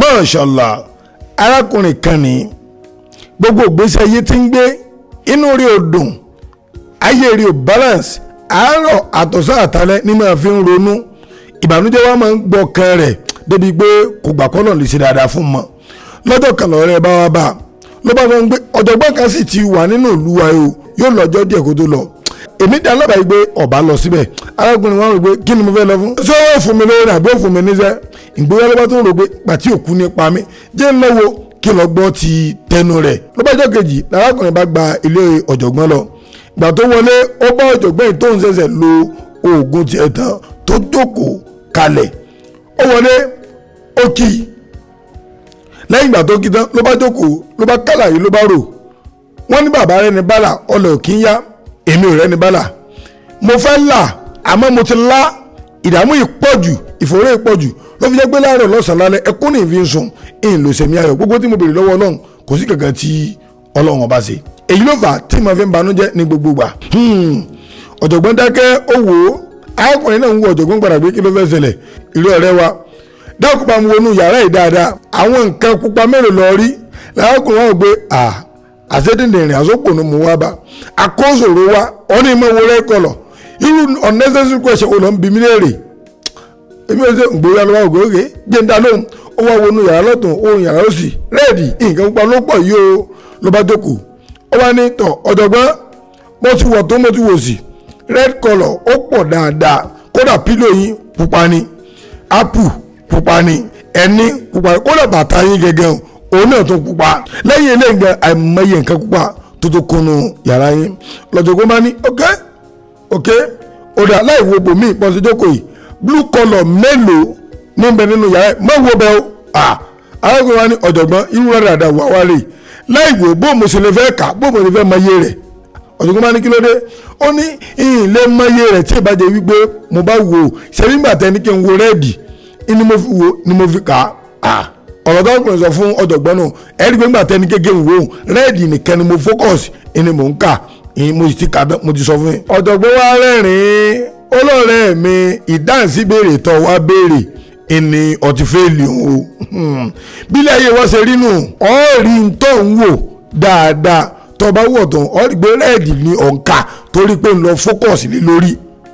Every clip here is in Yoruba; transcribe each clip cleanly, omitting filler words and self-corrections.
mashallah arákùnrin kan ní gbogbo ìgbésí ayé tí ń gbé inú rí ò dùn ayé rí ò balance àárọ̀ àtọ̀sán àtàlẹ́ ní máa fi ń ronú ìbànújẹ́ wa máa ń gbọ́kàn rẹ̀ débi pé kò gbà kọ́ náà lè ṣe dáadáa fún mọ́ lọ́jọ́ kan lọ́rẹ́ bá wá bá ló bá wọn gbé ọ̀jọ̀gbọ́n kan sì ti wà nínú ìlú wa o yóò lọ́jọ́ díẹ̀ kó tó lọ èmi dá lábàá yìí pé ọba lọ síbẹ̀ arákùnrin wọn rò pé kí ni mo fẹ́ lọ fún ṣé ó fún mi lówó ní àbí ó fún mi níṣẹ́ ìgbéyàwó ló bá tún rò pé pàtí òkú nípa mi jẹ́ lọ́wọ́ kí lọ gbọ́ ti tẹnu rẹ̀ ló bá jọ́ kejì arákùnrin bá gba ilé ọ̀jọ̀gbọ́n lọ ìgbà tó wọlé ó bá ọ̀jọ̀gbọ́n yìí tó ń ṣẹ̀ṣẹ̀ lo oògùn tiẹ̀ tán tó jókòó kalẹ̀ ó wọlé ó kì í lẹ́yìn ìgbà tó kí tán ló bá jókòó ló bá kálà yìí ló bá rò wọ́n ní bàbá rẹ̀ ní bálà ọlẹ̀ òkì ń yá èmi ò rẹ̀ ní bálà mo fẹ́ là àmọ́ mo ti lá ìdààmú ìpọ̀jù ìfòró ìpọ̀jù ló fi jẹ́ pé láàárọ̀ lọ́sàn-án lálẹ́ ẹkún ní ìfi ń sùn ìyìn ló sẹ̀mí ayọ̀ gbogbo tí mo béèrè lọ́wọ́ ọlọ́run kò sí kankan tí ọlọ́run ọba ṣe èyí ló fà á tí mo fi ń banújẹ́ ní gbogbo gbà ọ̀jọ̀gbọ́n dákẹ́ ó wò ó arákùnrin náà ń wo ọ̀jọ̀gbọ́n padà pé kí ló fẹ́ ṣẹlẹ̀ ìlú ọ̀rẹ́ wa dákùnbà mu wọnú yàrá yìí dáadáa àwọn nǹkan pupa mélòó lọ rí lárákùnrin wọn gbé àṣẹ́dìndìn ìrìn àsopọ̀nù mú wá bá àkóṣòro wa ọ̀nà ìmọ̀ wo rẹ́kọ̀lọ̀ irú unnecessary question wo lọ ń bi mí léèrè èmi ò ṣe gbòòrò lọ́wọ́ ògòrè jẹ́ ń dá lóhùn ó wá wọnú yàrá lọ́tún òun yàrá òsì rẹ́ẹ̀dì nǹkan pupa ló pọ̀ yìí ó ló bá jókòó ó wá ní tọ̀ ọ̀jọ̀gbọ́n mo ti wọ̀ tó mo ti wò sí red colour ó pọ̀ dáadáa kódà pílò yín pupa ni apple pupa ni ẹni pupa ni kódà bàtà yín gẹ́gẹ́ òun náà tó pupa lẹ́yìn eléyìí gan àìmọye nǹkan pupa tó tó kunu yàrá yín lọ́jọ́gbọ́n bá ní ok òdà aláìwo bòmí ìpọ́nsí jókòó yìí blue colour mélòó níbẹ̀ nínú yàrá yìí mọ̀ wo bẹ́ẹ̀ o arákùnrin wa ní ọ̀jọ̀gbọ́n irú rẹ̀ dáadáa wà wá rè láìwo bó mo sì lè fẹ́ kà bó mo sì fẹ́ mọye rẹ̀ ọ̀jọ̀gbọ́n bá ní kí ló dé ó ní ìyìn lè mọye rẹ̀ tí ìbàjẹ́ wípé mo bá wò ó ṣẹ́bí gbà tẹ́ni kí n wo rẹ́ẹ̀dì ni mo fi wo ni mo fi kà á ọ̀rọ̀ tó ń pè sọ fún ọ̀jọ̀gbọ́n náà ẹ̀rí pé gbà tẹ́ni kékeré wò ó rẹ́ẹ̀dì nìkan ni mo focus ni mo ń kà mo sì ti kà mo ti sọ fún yín. ọ̀jọ̀gbọ́n wa rẹ́rìn-ín olóòrẹ́ mi ìdáhùnsí béèrè tó wá béèrè ìní ọtí fẹ́ẹ̀lì o bílẹ̀ ayé wọ́n ṣe rí nù ọ̀rí tó ń wò dáadáa tó bá wọ̀ tán ọ̀rí pé rẹ́ẹ̀dì ni ọ̀nkà torí pé ń lọ focus lé lórí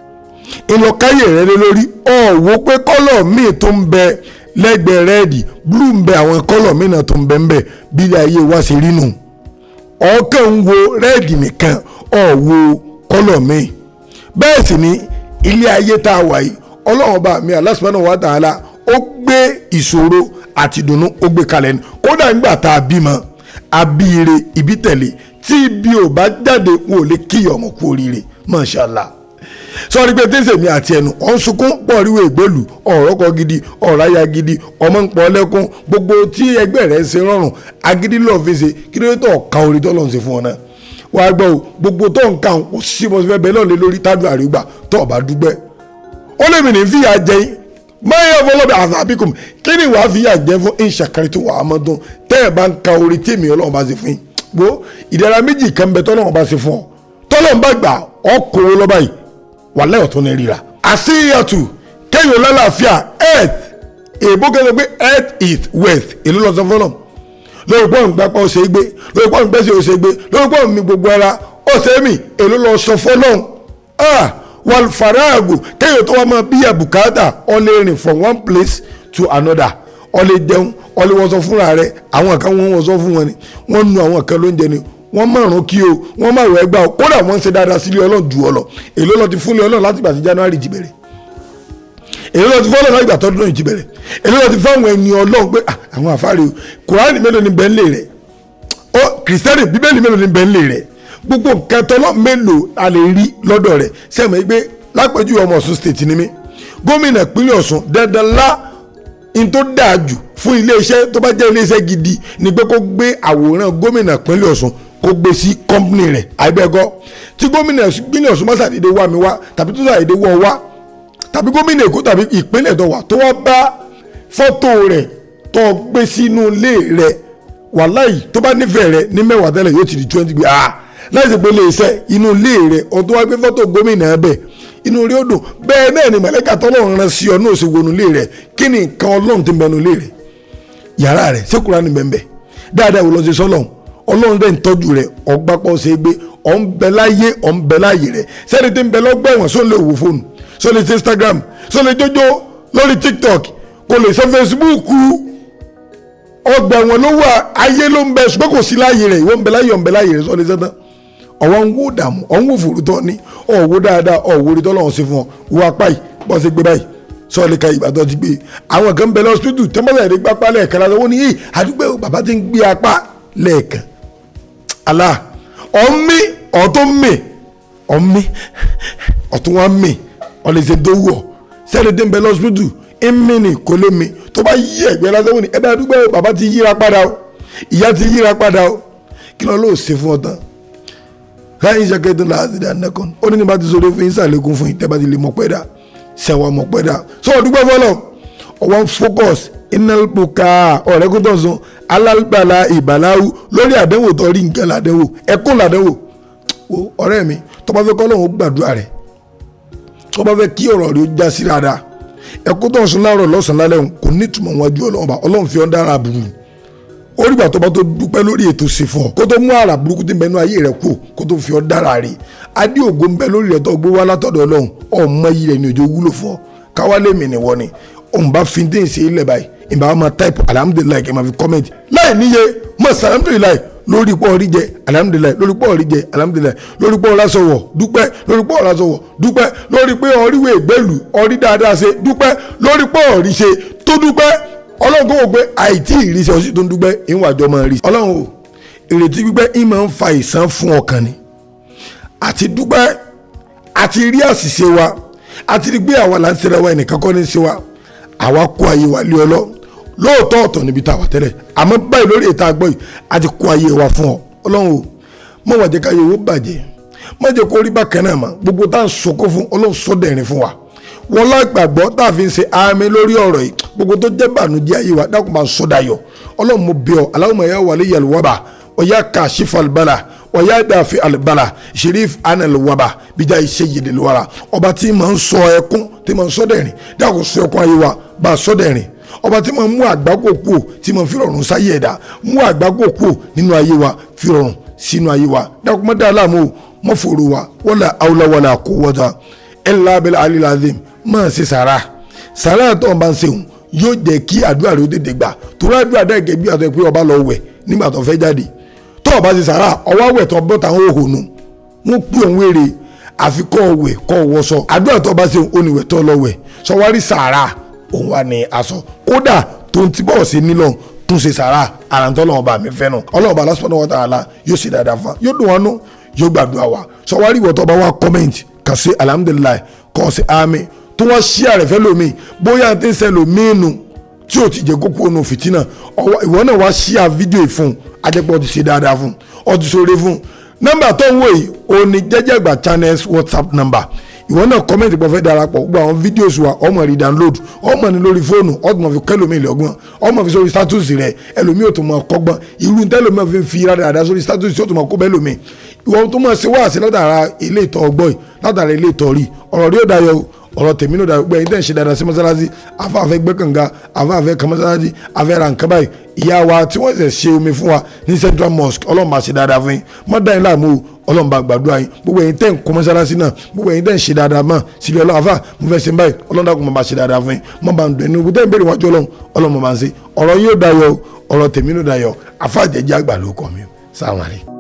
ìlọkáyè rẹ lé lórí ọ̀wọ́ pé kọ́lọ̀ míì tó ń bẹ lẹ́gbẹ̀ẹ́ rẹ́ẹ̀dì blue ń bẹ àwọn kọ́lọ̀ míì náà tó ń bẹ ń bẹ bílẹ̀ ayé wọ́n ṣe rí nù ọ̀kẹ́ ń wo rẹ́ẹ̀dì nìkan ọ̀wọ́ kọ́lọ̀ míì bẹ́ẹ̀ sì ni ilé ayé tá a wà yìí ọlọ́run bá mi Allah subhanahu wa ta'ala ó gbé ìṣòro àti ìdùnnú ó gbé kalẹ̀ ní kódà nígbà tá a bímọ abíire ibi tẹ̀lé tí ibi ò bá jáde wọn ò lè kíyọ̀ ọmọ kú oríire mashallah sọ́ọ́rí pé tẹ́sẹ̀ mi àti ẹnu ọ̀n sunkún pọ̀ ríwé ìgbélù ọ̀rọ̀ kọ gidi ọ̀ráyà gidi ọmọ ń pọ̀ lẹ́kún gbogbo tí ẹgbẹ́ rẹ̀ ṣe rọrùn agídí lọ́ọ̀ fi ṣe kí ló tó ọ̀ka orí tó lọ́n ṣe fún ọ náà wàá gbọ́ o gbogbo tó ń ka kò sí mo fẹ́ bẹ́ẹ̀ náà lé lórí tádùn àrígbà tó ọ̀bá dúpẹ́ ó lè mìíràn fìyà jẹ yín máyà fọlọ́bẹ̀ àfàbíkùn kí ni wàá fìyà jẹ fún ìṣàkárí tó wàá mọ́ dún tẹ́ ẹ̀ bá ń ka orí tèmi ọlọ́run bá ṣe fún yín wo ìdára méjì kan bẹ tọ́lọ́run bá ṣe fún ọ tọ́lọ́run bá gbà ọkọ̀ lọ́ba yìí wà lẹ́yọ̀ tó ní ríra àṣeyàtù kéèyàn lálàáfíà earth èèbó kẹ́lẹ́ pé earth is wealth èló lọ sọ fọlọ́ lórí pọ́ùn gbapá ó ṣe é gbé lórí pọ́ùn gbẹ́sẹ̀ ó ṣe é gbé lórí pọ́ùn mi gbogbo ara ó ṣe é mi èló lọ sọ fọlọ́ wal faragu kéèyàn tó wá máa bí àbùkátà ó lè rìn from one place to another ó lè jẹun ó lè wọ́n sọ fúnra rẹ̀ àwọn kan wọ́n sọ fún wọn ni wọ́n nu àwọn kan lóúnjẹ ni wọ́n márùn kí o wọ́n márùn ẹgbà o kódà wọ́n ń ṣe dáadáa sílé ọlọ́run ju ọlọ èló lọ ti fúnlé ọlọ́run láti ìgbà tí January ti bẹ̀rẹ̀ èló lọ ti fún ọlọ́run láti ìgbà tọ́dún náà ti bẹ̀rẹ̀ èló lọ ti fún àwọn ẹni ọlọ́run pé àwọn àfáàrí o Kùránì mélòó ni bẹ́ẹ̀ lè rẹ̀ ó kìrìsìtẹ́nì bíbélì mélòó ni bẹ́ẹ̀ lè rẹ̀ gbogbo nǹkan tọ́lọ́ mélòó a lè rí lọ́dọ̀ rẹ̀ sẹ́mi pé lápẹ́jù ọmọ Ọ̀ṣun state ni mí gómìnà ìpínlẹ̀ Ọ̀ṣun dandan lá in tó dáa jù fún iléeṣẹ́ tó bá jẹ́ iléeṣẹ́ gidi ni pé kó gbé àwòrán gómìnà ìpínlẹ̀ Ọ̀ṣun kó gbé sí kọ́mpìnì rẹ̀ àìbẹ́gọ́ tí gómìnà ìpínlẹ̀ Ọ̀ṣun má ṣàdédé wá mi wá tàbí tó ṣàdédé wọ́ wá tàbí gómìnà Èkó tàbí ìpínlẹ̀ tó wà tó wá bá fọ́tò rẹ̀ tó gbé sínú ilé rẹ̀ wàláì tó bá nífẹ̀ẹ́ rẹ̀ ní mẹ́wàá tẹ́lẹ̀ yóò ti di 20 gbé láìsí pé iléeṣẹ́ inú ilé rẹ̀ ọ̀tún wá gbé fọ́tò gómìnà ẹ̀bẹ̀ inú rí ó dùn bẹ́ẹ̀ náà ni mọ̀lẹ́kà tọ́lọ́run rán sí ọ náà ṣe wọnú ilé rẹ̀ kí ni nǹkan ọlọ́run ti ń bẹnu ilé rẹ̀ yàrá rẹ̀ ṣé Kùránì bẹ́ẹ̀ dáadáa wò lọ sí sọ́lọ́hún ọlọ́run dẹ̀ ń tọ́jú rẹ̀ ọgbàpọ̀ ṣe é gbé ọ̀nbẹ láyé rẹ̀ sẹ́ni tí ń bẹ lọ́gbà ẹ̀wọ̀n só lè wò fóònù só lè ṣe Instagram só lè jójó lórí TikTok kò lè ṣe Facebook ọgbà ẹ̀wọ̀n ló wà ayé ló ń bẹ ṣùgbọ́n kò sí láyé rẹ̀ ìwọ ń bẹ láyé rẹ̀ só lè ṣe tán ọ̀wọ́ ń wò dààmú ọ̀hún wò fòrútọ́ ní ọ̀wọ́ dáadáa ọ̀wọ́ orí tọ́lọ́run sí fún ọ wọ apá yìí bọ́ sí gbé báyìí sọ́ọ̀lì ka ìbàdàn ti gbé àwọn kan bẹ lọ́sítútù tẹ́mọ́tà ìdí pápá lẹ́ẹ̀kan lásán wọ́n ní yìí àdúgbò bàbá ti ń gbé apá lẹ́ẹ̀kan alá ọ̀mí ọ̀tún mì ọ̀mí ọ̀tún wá mì ọ̀lẹ́sẹ̀ tó wù ọ́ sẹ́ni tí ń bẹ lọ́sítútù ìmí ni kò lè mi tó bá yí ẹ̀gbẹ́ lásán wọ́n ní ẹ̀bẹ̀ àdúgbò bàbá ti yíra padà o ìyá ti yíra padà o kí lọ́ ló ṣe fún ọ tán láyé ìṣàkẹ́ tó láti dá nẹ́kan ó ní bá ti sọ̀rọ̀ fún ìsàlẹ̀kùn fún ìtẹ́ bá ti lè mọ̀ pẹ́ dá sẹ̀wọ̀n mọ̀ pẹ́ dá sọ ọdúgbò fọlọ́ ọwọ́n focus iná buka ọ̀rẹ́kùn tó ń sọ alábàlá ìbàláwù lórí àdánwò tó rí nǹkan làdánwò ẹkún làdánwò ọ̀rẹ́ mi tó bá fẹ́ kọ́ lóun gbàdúrà rẹ̀ tó bá fẹ́ kí ọ̀rọ̀ rẹ̀ ó já sí dáadáa ẹkún tó ń sọ láàárọ̀ lọ́sàn-án lálẹ́ kò ní ìtumọ̀ wájú ọlọ́run fi ọ́ dára burú orígbà tó bá tó dúpẹ́ lórí ètò sí fún ọ kó tó mú àrà burúkú tí ń bẹ nú ayé rẹ kú kó tó fi ọ dára rè adé ògo ń bẹ lórí rẹ tó gbé wá látọ̀dọ̀ ọlọ́run ọmọ yìí rẹ ní òjò wúlò fún ọ káwálé mi nìwọ ni òun bá fi dé ìṣe ilẹ̀ báyìí ìbá wa máa type alhamdulilayi kẹ́ máa fi comment láì níye mọ̀ alhamdulilayi lórí pọ̀ orí jẹ alhamdulilayi lórí pọ̀ orí jẹ alhamdulilayi lórí pọ̀ ọ̀làsọ̀wọ̀ dúpẹ́ lórí pọ̀ ọ̀làsọ̀wọ̀ dúpẹ́ lórí pé ọ̀ríwé ìgbẹ́lù ọ̀rí dáadáa ṣe dúpẹ́ lórí pọ̀ ọ̀rí ṣe tó dúpẹ́ ọlọ́run tó wò pé àìtí ìrísẹ́ ọsí tó ń dúpẹ́ ìwọ̀n àjọ máa rí ọlọ́run o ìrètí gbígbẹ́ ìmọ̀ ń fa ìsan fún ọkàn ni àti dúpẹ́ àti rí àṣìṣe wa àti rí gbé àwa là ń ṣe ra wa ẹnìkan kọ́ ní ṣe wa àwa kó ayé wa lé ọlọ́ lóòótọ́ ọ̀tọ̀ níbi tá a wà tẹ́lẹ̀ àmọ́ báyìí lórí ètò àgbọ̀ yìí àti kó ayé wa fún ọ ọlọ́run o mọ̀ wá jẹ́ ká yẹ owó bàjẹ́ mọ̀ jẹ́ kó rí bákan náà mọ̀ gbogbo tá à ń sọkó fún ọlọ́run sọ́dẹ̀rín fún wa wọn lágbàgbọ́ tá a fi ń ṣe àmì lórí ọ̀rọ̀ yìí gbogbo tó jẹ́ bànújẹ́ ayé wa dákun máa sọ dayọ̀ ọlọ́run mo bẹ̀ ọ́ Allahumma ya waliyal waba ọ̀yá kashifal bala ọ̀yá dàfi albala shirif anal waba bíjà sayyidil wara ọba tí máa ń sọ ẹkún tí máa ń sọ dẹ̀rìn dákun sọ ẹkún ayé wa bá a sọ dẹ̀rìn ọba tí máa ń mú àgbákò kúò tí máa ń fi rọrùn sáyé ẹ̀dá mú àgbákò kúò nínú ayé wa fi rọrùn sínú ayé wa dákun mọ́ dáa láàmú mọ́ fòrò wa wala hawla wala quwwata illa bil alil azim máa ṣe sàrà tó ń bá ń ṣeun yóò jẹ́ kí àdúrà rẹ̀ ó tètè gbà torí àdúrà dẹ́ gẹ́gẹ́ bí àtọ́ pé ọba lọ wẹ̀ nígbà tó fẹ́ jáde tó ọba ṣe sàrà ọwọ́ wẹ̀ tó bọ́ táwọn òhònú wọn pè òun wèrè àfikọ́ wẹ̀ kọ́ wọ́sọ àdúrà tó bá ṣeun oníwẹ̀ tó lọ wẹ̀ sọwárí sàrà òun wà ní aṣọ kódà tó ń ti bọ̀ sí nílọ̀ tún ṣe sàrà àràǹtọ́ lọ́wọ́ bá mi fẹ́ nù ọlọ́wọ́ bá subhanahu wa ta'ala yóò ṣe dáadáa fún yóò dùn wọn nú yóò gbàdúrà wa sọwárí ìwọ tó bá wá kọ́mẹ́ǹtì kà sí alhamdulilayi kọ́ sí àmín tó wọ́n ṣí àrẹ̀fẹ́ lómi bóyá tí ń sẹ́ lómìnú tí ò ti jẹ́ kókó ònà fìtínà ìwọ náà wá ṣí à fídíò fún ajẹ́pọ̀ ti ṣe dáadáa fún ọ ti ṣoore fún nọ́mbà tó ń wò yìí ó ní Jẹ́jẹ́gbà channels WhatsApp number ìwọ náà kọ́mẹ́ntì pọ̀ fẹ́ darapọ̀ gbogbo àwọn fídíòsì wa ọmọ rí download ọmọ ní lórí fóònù ọmọ fi kẹlòmí lọ́gbọ́n ọmọ fi sórí status rẹ ẹlòmí ò tó mọ kọ́gbọ́n irú tẹlòmí fi rádàrádà sórí status tí ó tó mọ kó bẹ́ẹ̀ lómi ìwọ tó mọ̀ sí wáàsí látara ilé ìtọ́ ọgbọ́n yìí látara ilé ìtọ́ rí ọ̀rọ̀ rí ó dayọ̀ ọ̀rọ̀ tèmi ló dàgbẹ́ yìí tẹ̀ ṣe dáadáa sí mọ́sálásí afáfẹ́ gbẹ́kànga afáfẹ́ kan mọ́sálásí afẹ́ ra nǹkan báyìí ìyá wa tí wọ́n ṣe ṣe omi fún wa ní Central Mosque ọlọ́run bá ṣe dáadáa fún yín mọ́ dá yín láàmú ọlọ́run bá gbàdúrà yín gbogbo ẹ̀yin tẹ̀ ń kọ́ mọ́sálásí náà gbogbo ẹ̀yin tẹ̀ ń ṣe dáadáa mọ́ síbi ọlọ́run afá mo fẹ́ ṣe báyìí ọlọ́run dàkún mọ́ bá ṣe dáadáa fún yín mọ́ bá ń dùn ẹni tẹ̀ ń bèrè wájú ọlọ́run mọ́ bá ń ṣe ọ̀rọ̀ yóò dayọ̀ ọ̀rọ̀ tèmi ló dayọ̀ afá àjẹjẹ́ àgbà ló kọ́ mi sáwọn àlè.